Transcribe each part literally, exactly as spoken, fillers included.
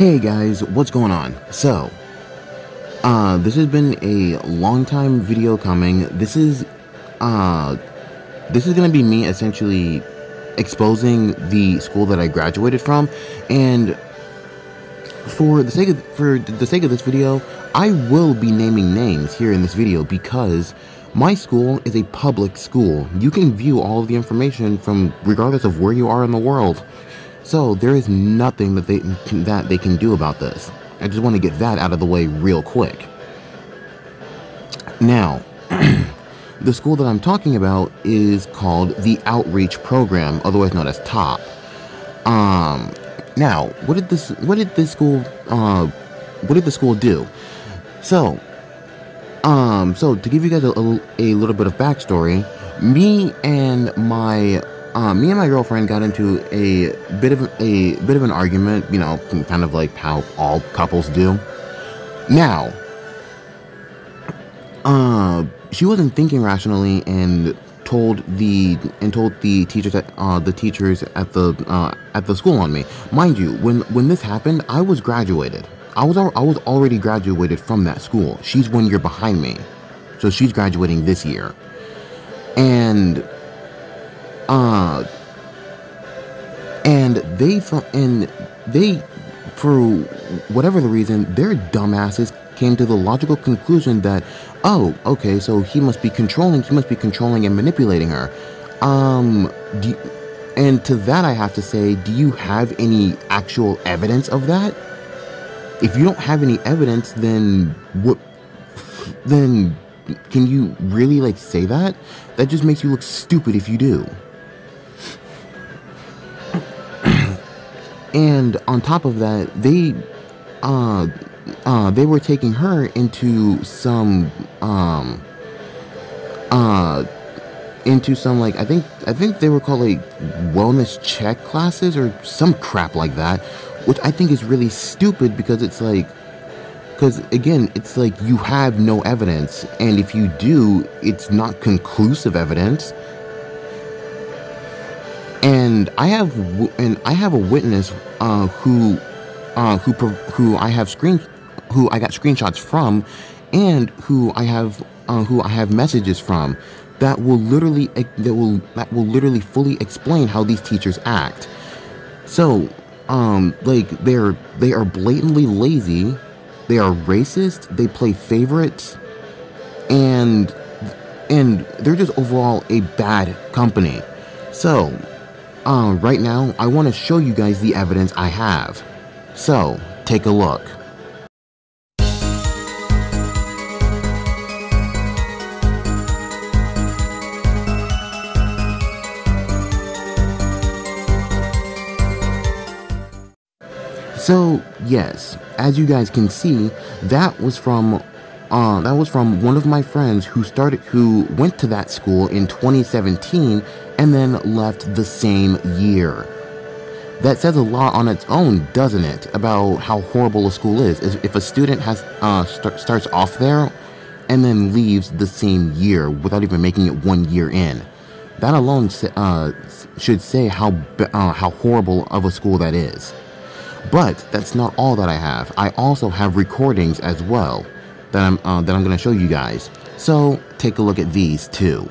Hey guys, what's going on? So, uh, this has been a long time video coming. This is, uh, this is gonna be me essentially exposing the school that I graduated from, and for the sake of, for the sake of this video, I will be naming names here in this video because my school is a public school. You can view all of the information from regardless of where you are in the world. So there is nothing that they that they can do about this. I just want to get that out of the way real quick. Now, the school that I'm talking about is called the Outreach Program, otherwise known as T O P. Um, now, what did this what did this school uh what did the school do? So, um, so to give you guys a, a, a little bit of backstory, me and my Uh, me and my girlfriend got into a bit of a bit of an argument, you know, kind of like how all couples do. Now, uh, she wasn't thinking rationally and told the and told the teachers at uh, the teachers at the uh, at the school on me. Mind you, when when this happened, I was graduated. I was I was already graduated from that school. She's one year behind me, so she's graduating this year, and. Uh, and they, and they, for whatever the reason, their dumbasses came to the logical conclusion that, oh, okay, so he must be controlling, he must be controlling and manipulating her. Um, do you, and to that I have to say, do you have any actual evidence of that? If you don't have any evidence, then what, then can you really, like, say that? That just makes you look stupid if you do. And on top of that, they, uh, uh, they were taking her into some, um, uh, into some, like, I think, I think they were called, like, wellness check classes or some crap like that, which I think is really stupid because it's like, because, again, it's like you have no evidence, and if you do, it's not conclusive evidence. And I have and I have a witness uh, who uh, who who I have screen who I got screenshots from, and who I have uh, who I have messages from that will literally that will that will literally fully explain how these teachers act. So, um, like they're they are blatantly lazy, they are racist, they play favorites, and and they're just overall a bad company. So. Uh, right now, I want to show you guys the evidence I have. So, take a look. So, yes, as you guys can see, that was from Uh, that was from one of my friends who started, who went to that school in twenty seventeen and then left the same year. That says a lot on its own, doesn't it, about how horrible a school is. If a student has uh, start, starts off there and then leaves the same year without even making it one year in, that alone uh, should say how uh, how horrible of a school that is. But that's not all that I have. I also have recordings as well. That I'm uh, that I'm gonna show you guys. So take a look at these too.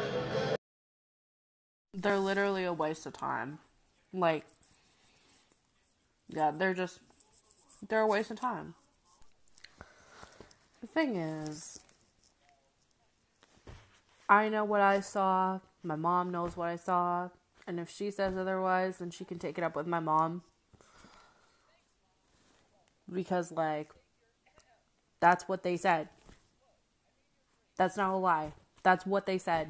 They're literally a waste of time. Like, yeah, they're just they're a waste of time. The thing is, I know what I saw. My mom knows what I saw, and if she says otherwise, then she can take it up with my mom. Because, like, that's what they said. That's not a lie. That's what they said.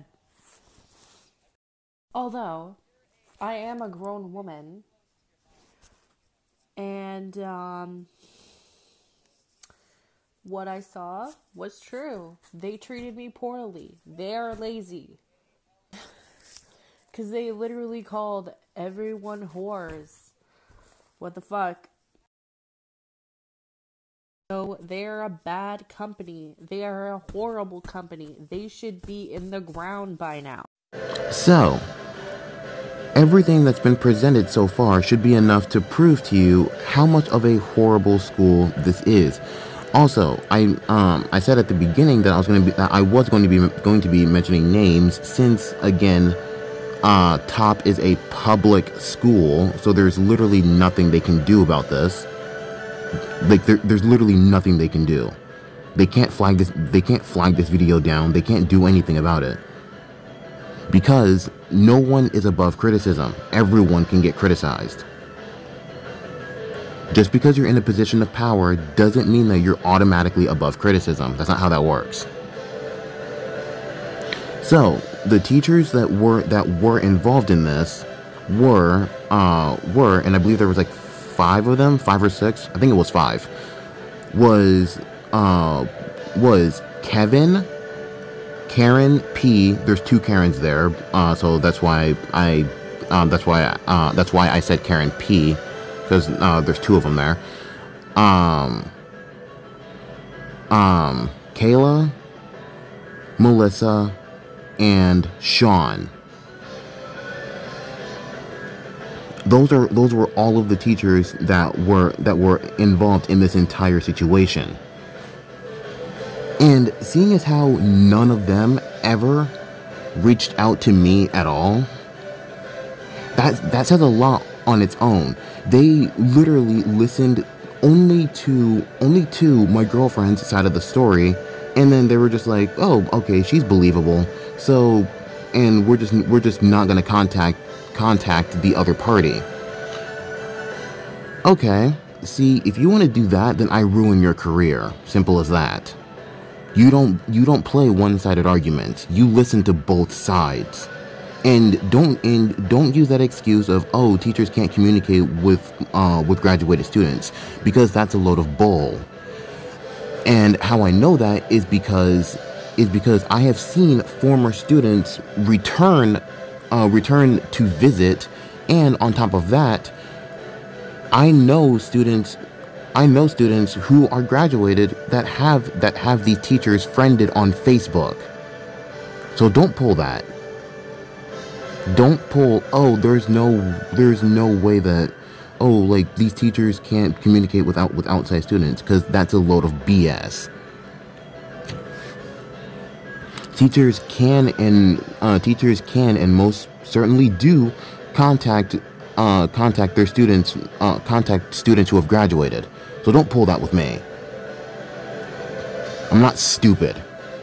Although, I am a grown woman. And, um, what I saw was true. They treated me poorly. They are lazy. Because they literally called everyone whores. What the fuck? So they're a bad company. They are a horrible company. They should be in the ground by now. So, Everything that's been presented so far should be enough to prove to you how much of a horrible school this is. Also, I um I said at the beginning that I was going to be that I was going to be going to be mentioning names since again uh T O P is a public school, so there's literally nothing they can do about this. Like there, there's literally nothing they can do. They can't flag this they can't flag this video down. They can't do anything about it. Because no one is above criticism. Everyone can get criticized. Just because you're in a position of power doesn't mean that you're automatically above criticism. That's not how that works. So, the teachers that were that were involved in this were uh were and I believe there was like five of them, five or six. I think it was five. Was uh was Kevin, Karen P. There's two Karens there, uh, so that's why I, um, that's why, uh, that's why I said Karen P. Because uh, there's two of them there. Um, um, Kayla, Melissa, and Sean. Those are those were all of the teachers that were that were involved in this entire situation. And seeing as how none of them ever reached out to me at all, that that says a lot on its own. They literally listened only to only to my girlfriend's side of the story, and then they were just like, "Oh, okay, she's believable." So, and we're just we're just not gonna contact contact the other party. Okay, see, if you want to do that, then I ruin your career. Simple as that. You don't you don't play one-sided arguments. You listen to both sides. And don't and don't use that excuse of, oh, teachers can't communicate with uh, with graduated students, because that's a load of bull. And how I know that is because is because I have seen former students return uh, return to visit, and on top of that, I know students. I know students who are graduated that have that have these teachers friended on Facebook. So don't pull that. Don't pull, oh, there's no there's no way that, oh, like these teachers can't communicate without with outside students, because that's a load of B S. Teachers can and uh, teachers can and most certainly do contact uh, contact their students uh, contact students who have graduated. So don't pull that with me. I'm not stupid.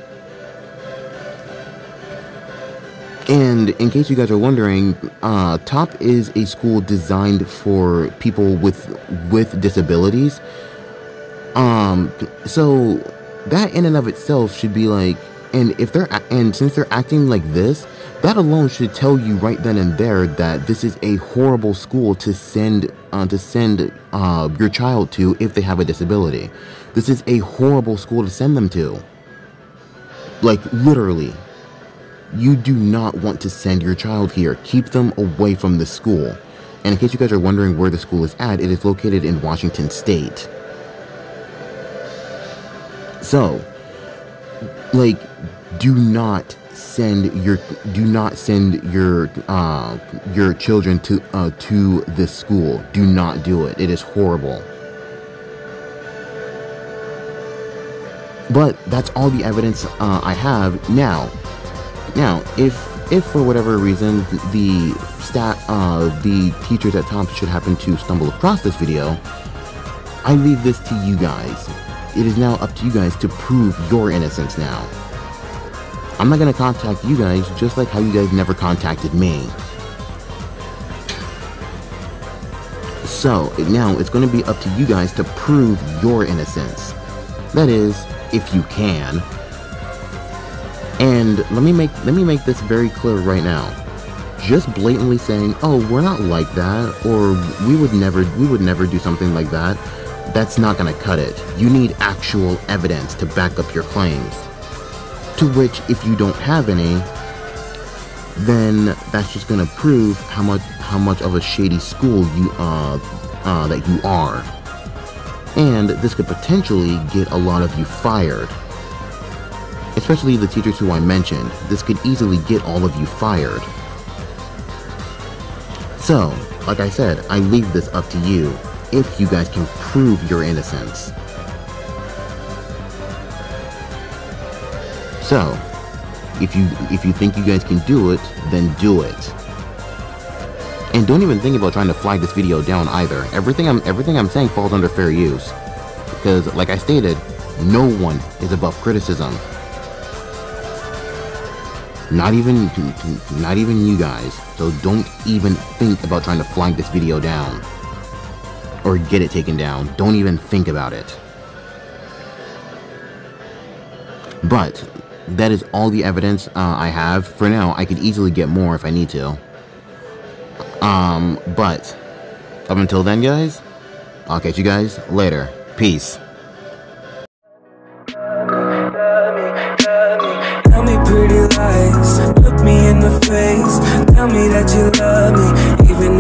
And in case you guys are wondering, uh, T O P is a school designed for people with with disabilities. Um, so that in and of itself should be like, and if they're and since they're acting like this, that alone should tell you right then and there that this is a horrible school to send uh, to send uh, your child to if they have a disability. This is a horrible school to send them to. Like, literally. You do not want to send your child here. Keep them away from the school. And in case you guys are wondering where the school is at, it is located in Washington State. So, like, do not send your do not send your uh, your children to uh, to this school. Do not do it. It is horrible. But that's all the evidence uh, I have now. Now, if if for whatever reason the stat uh, the teachers at T O P should happen to stumble across this video, I leave this to you guys. It is now up to you guys to prove your innocence now. I'm not gonna contact you guys, just like how you guys never contacted me. So now it's gonna be up to you guys to prove your innocence. That is, if you can. And let me make let me make this very clear right now. Just blatantly saying, "Oh, we're not like that," or "We would never we would never do something like that," that's not gonna cut it. You need actual evidence to back up your claims. To which, if you don't have any, then that's just gonna prove how much how much of a shady school you uh uh that you are. And this could potentially get a lot of you fired. Especially the teachers who I mentioned. This could easily get all of you fired. So, like I said, I leave this up to you if you guys can prove your innocence. So, if you if you think you guys can do it, then do it. And don't even think about trying to flag this video down either. Everything I'm everything I'm saying falls under fair use. Because, like I stated, no one is above criticism. Not even, not even you guys. So don't even think about trying to flag this video down. Or get it taken down. Don't even think about it. But, that is all the evidence uh, I have. For now, I could easily get more if I need to. Um, but, up until then, guys, I'll catch you guys later. Peace. Tell me pretty lies, look me in the face, tell me that you love me, even